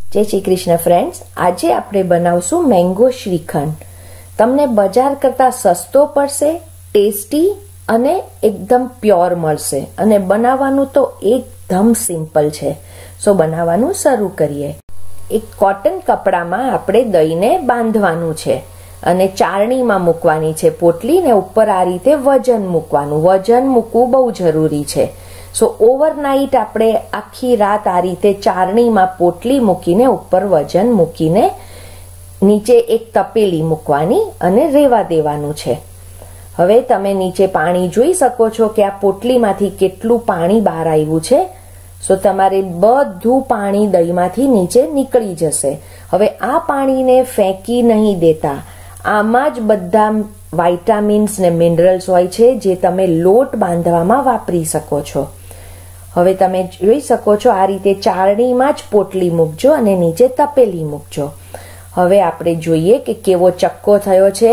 जय श्री कृष्ण फ्रेंड्स, आज આપણે બનાવશું મેંગો શ્રીખંડ। તમને બજાર કરતા સસ્તો પડશે, ટેસ્ટી અને એકદમ પ્યોર મળશે અને બનાવવાનું તો એકદમ સિમ્પલ છે। સો બનાવવાનું શરૂ કરીએ। એક કોટન કપડામાં આપણે દહીંને બાંધવાનું છે અને ચાળણીમાં મૂકવાની છે પોટલી ને ઉપર આ રીતે વજન મૂકવાનું। વજન મૂકવું બહુ જરૂરી છે। સો ઓવરનાઇટ આપણે આખી રાત આ રીતે ચારણીમાં પોટલી મૂકીને ઉપર વજન મૂકીને નીચે એક તપેલી મૂકવાની અને રેવા દેવાનું છે। હવે તમે નીચે પાણી જોઈ શકો છો કે આ પોટલીમાંથી કેટલું પાણી બહાર આવ્યું છે। સો તમારે બધું પાણી દહીંમાંથી નીચે નીકળી જશે। હવે આ પાણીને ફેંકી નહીં દેતા, આમાં જ બધા વાઇટામિન્સ ને મિનરલ્સ હોય છે જે તમે લોટ બાંધવામાં વાપરી શકો છો। હવે તમે જોઈ શકો છો આ રીતે ચાળણીમાં જ પોટલી મૂકજો અને નીચે તપેલી મૂકજો। હવે આપણે જોઈએ કે કેવો ચક્કો થયો છે।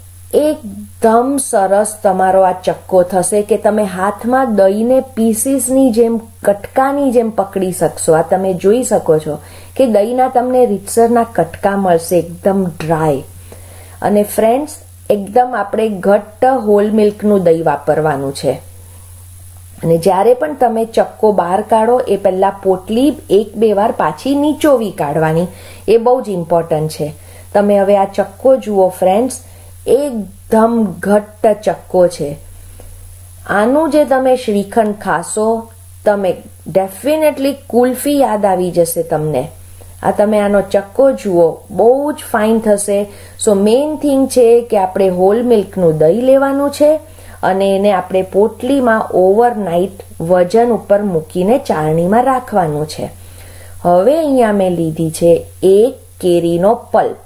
એકદમ સરસ તમારો આ ચક્કો થશે કે તમે હાથમાં દહીંને પીસીસની જેમ કટકાની જેમ પકડી શકશો। આ તમે જોઈ શકો છો કે દહીંના તમને રીતસરના કટકા મળશે, એકદમ ડ્રાય। અને ફ્રેન્ડ્સ, એકદમ આપણે ઘટ્ટ હોલ મિલ્કનું દહીં વાપરવાનું છે। અને જ્યારે પણ તમે ચક્કો બહાર કાઢો એ પહેલા પોટલી એક બે વાર પાછી નીચોવી કાઢવાની, એ બહુ જ ઇમ્પોર્ટન્ટ છે। તમે હવે આ ચક્કો જુઓ ફ્રેન્ડ્સ, એકદમ ઘટ્ટ ચક્કો છે। આનું જે તમે શ્રીખંડ ખાશો, તમે ડેફિનેટલી કુલ્ફી યાદ આવી જશે તમને। આ તમે આનો ચક્કો જુઓ, બહુ જ ફાઇન થશે। સો મેઇન થિંગ છે કે આપણે હોલ મિલ્કનું દહીં લેવાનું છે અને એને આપણે પોટલીમાં ઓવરનાઇટ વજન ઉપર મૂકીને ચાળણીમાં રાખવાનું છે। હવે અહીંયા મેં લીધી છે એક કેરીનો પલ્પ।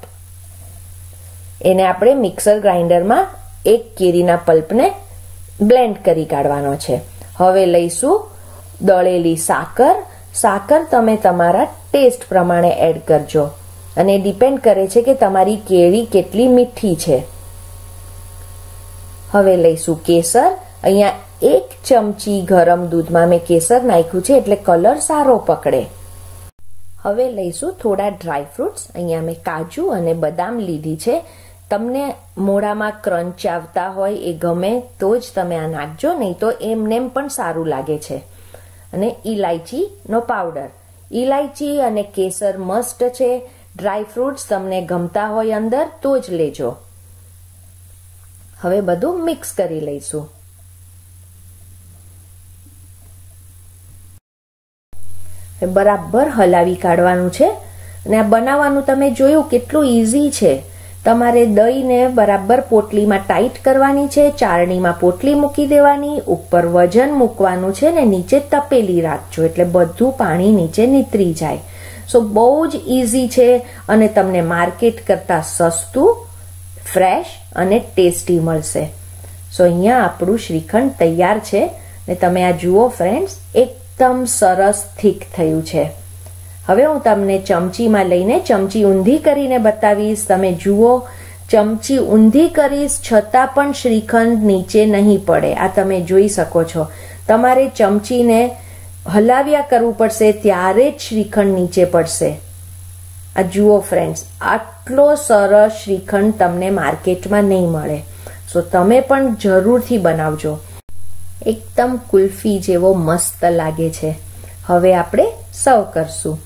એને આપણે મિક્સર ગ્રાઇન્ડરમાં એક કેરીના પલ્પને બ્લેન્ડ કરી કાઢવાનો છે। હવે લઈશું દળેલી સાકર। સાકર તમે તમારા ટેસ્ટ પ્રમાણે એડ કરજો અને ડિપેન્ડ કરે છે કે તમારી કેરી કેટલી મીઠી છે। હવે લઈશું કેસર। અહીંયા એક ચમચી ગરમ દૂધમાં મેં કેસર નાખ્યું છે એટલે કલર સારો પકડે। હવે લઈશું થોડા ડ્રાય ફ્રૂટ્સ। અહીંયા મેં કાજુ અને બદામ લીધી છે। તમને મોઢામાં ક્રંચ આવતા હોય એ ગમે તો જ તમે આ નાખજો, નહીં તો એમનેમ પણ સારું લાગે છે। અને ઇલાયચીનો પાવડર। ઇલાયચી અને કેસર મસ્ટ છે। ડ્રાય ફ્રૂટ્સ તમને ગમતા હોય અંદર તો જ લેજો। હવે બધું મિક્સ કરી લઈશું। બરાબર હલાવી કાઢવાનું છે અને આ બનાવવાનું તમે જોયું કેટલું ઈઝી છે। તમારે દહીંને બરાબર પોટલીમાં ટાઈટ કરવાની છે, ચાળણીમાં પોટલી મૂકી દેવાની, ઉપર વજન મૂકવાનું છે ને નીચે તપેલી રાખજો એટલે બધું પાણી નીચે નીતરી જાય। સો બહુ જ ઈઝી છે અને તમને માર્કેટ કરતા સસ્તું, ફ્રેશ અને ટેસ્ટી મળશે। સો અહીંયા આપણું શ્રીખંડ તૈયાર છે ને તમે આ જુઓ ફ્રેન્ડ્સ, એકદમ સરસ થીક થયું છે। હવે હું તમને ચમચીમાં લઈને ચમચી ઊંધી કરીને બતાવીશ। તમે જુઓ, ચમચી ઊંધી કરીશ છતાં પણ શ્રીખંડ નીચે નહીં પડે। આ તમે જોઈ શકો છો। તમારે ચમચીને હલાવ્યા કરવું પડશે ત્યારે જ શ્રીખંડ નીચે પડશે। આ જુઓ ફ્રેન્ડ્સ, આટલો સરસ શ્રીખંડ તમને માર્કેટમાં નહીં મળે। સો તમે પણ જરૂરથી બનાવજો, એકદમ કુલ્ફી જેવો મસ્ત લાગે છે। હવે આપણે સર્વ કરશું।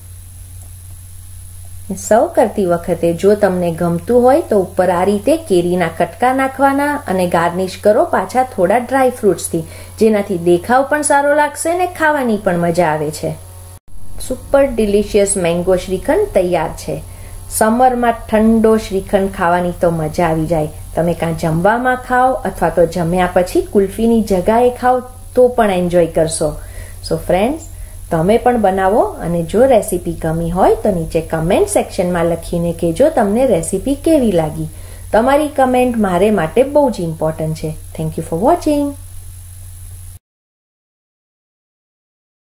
સર્વ કરતી વખતે જો તમને ગમતું હોય તો ઉપર આ રીતે કેરીના કટકા નાખવાના અને ગાર્નિશ કરો પાછા થોડા ડ્રાય ફ્રૂટ્સથી, જેનાથી દેખાવ પણ સારો લાગશે ને ખાવાની પણ મજા આવે છે। સુપર ડિલિશિયસ મેંગો શ્રીખંડ તૈયાર છે। સમરમાં ઠંડો શ્રીખંડ ખાવાની તો મજા આવી જાય। તમે કાં જમવામાં ખાઓ અથવા તો જમ્યા પછી કુલ્ફીની જગાએ ખાઓ તો પણ એન્જોય કરશો। સો ફ્રેન્ડ્સ, તમે પણ બનાવો અને જો રેસીપી ગમી હોય તો નીચે કમેન્ટ સેક્શનમાં લખીને કહેજો તમને રેસીપી કેવી લાગી। તમારી કમેન્ટ મારે માટે બહુ જ ઇમ્પોર્ટન્ટ છે। Thank you for watching.